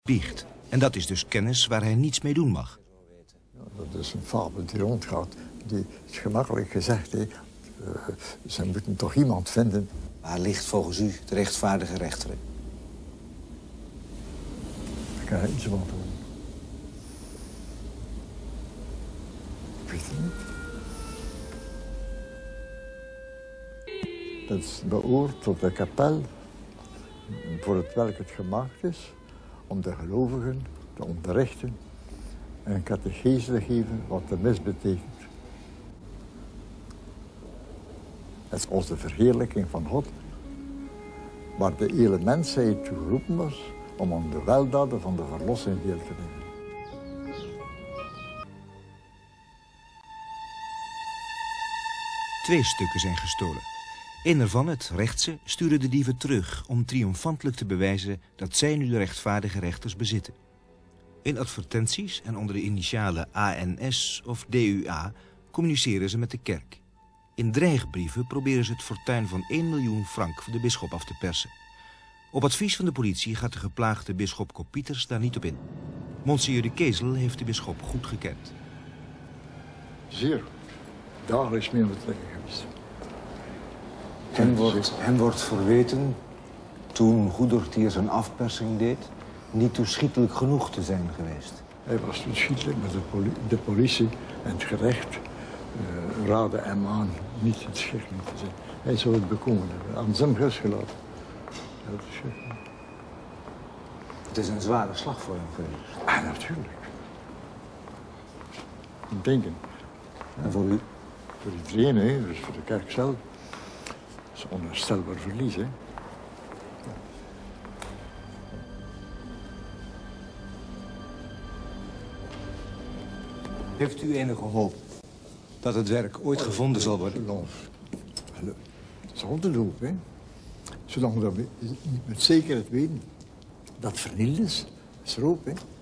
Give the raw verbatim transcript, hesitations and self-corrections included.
biecht. En dat is dus kennis waar hij niets mee doen mag. Ja, dat is een fabel die rondgaat. Die is gemakkelijk gezegd, hè. Uh, ze moeten toch iemand vinden. Waar ligt volgens u de rechtvaardige rechter? Ik kan er iets van doen. Ik weet het niet. Dat is beoord tot de kapel, voor het welk het gemaakt is, om de gelovigen te onderrichten en een catechese te geven wat de mis betekent. Het is onze verheerlijking van God, waar de hele mensheid toe geroepen was om aan de weldaden van de verlossing deel te nemen. Twee stukken zijn gestolen. Eén ervan, het rechtse, sturen de dieven terug om triomfantelijk te bewijzen dat zij nu de rechtvaardige rechters bezitten. In advertenties en onder de initialen A N S of D U A communiceren ze met de kerk. In dreigbrieven proberen ze het fortuin van één miljoen frank van de bisschop af te persen. Op advies van de politie gaat de geplaagde bisschop Kopieters daar niet op in. Monseigneur de Kezel heeft de bisschop goed gekend. Zeer goed. Dagelijks mee betrekking geweest. Hem wordt, hem wordt verweten, toen Goedertier zijn afpersing deed, niet toeschietelijk genoeg te zijn geweest. Hij was toeschietelijk, maar de, poli de politie en het gerecht uh, raden hem aan niet het schikkelijk te zijn. Hij zou het bekomen hebben, aan zijn rust gelaten. Dat is het is een zware slag voor hem geweest. Ah, natuurlijk. Denken. En voor u? Voor iedereen, hè, dus voor de kerk zelf. Dat is onherstelbaar verlies, hè. Heeft u enige hoop dat het werk ooit gevonden zal worden? Dat is altijd hoop, hè. Zolang we niet met zekerheid weten dat het vernield is, is er hoop, hè.